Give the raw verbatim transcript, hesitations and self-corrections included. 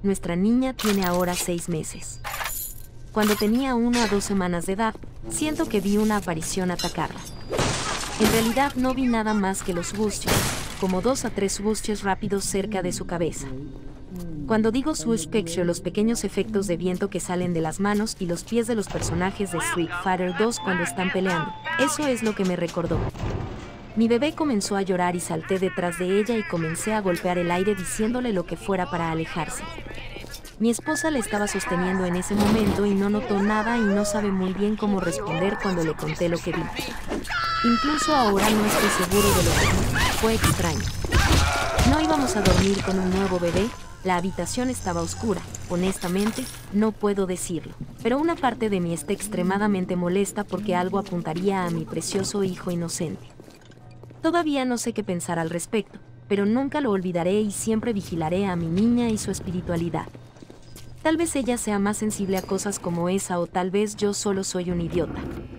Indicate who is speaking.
Speaker 1: nuestra niña tiene ahora seis meses. Cuando tenía una o dos semanas de edad, siento que vi una aparición atacarla. En realidad no vi nada más que los swooshs, como dos a tres swooshs rápidos cerca de su cabeza. Cuando digo swoosh picture, los pequeños efectos de viento que salen de las manos y los pies de los personajes de Street Fighter dos cuando están peleando, eso es lo que me recordó. Mi bebé comenzó a llorar y salté detrás de ella y comencé a golpear el aire diciéndole lo que fuera para alejarse. Mi esposa le estaba sosteniendo en ese momento y no notó nada y no sabe muy bien cómo responder cuando le conté lo que vi. Incluso ahora no estoy seguro de lo que vi, fue extraño. No íbamos a dormir con un nuevo bebé, la habitación estaba oscura, honestamente, no puedo decirlo. Pero una parte de mí está extremadamente molesta porque algo apuntaría a mi precioso hijo inocente. Todavía no sé qué pensar al respecto, pero nunca lo olvidaré y siempre vigilaré a mi niña y su espiritualidad. Tal vez ella sea más sensible a cosas como esa o tal vez yo solo soy un idiota.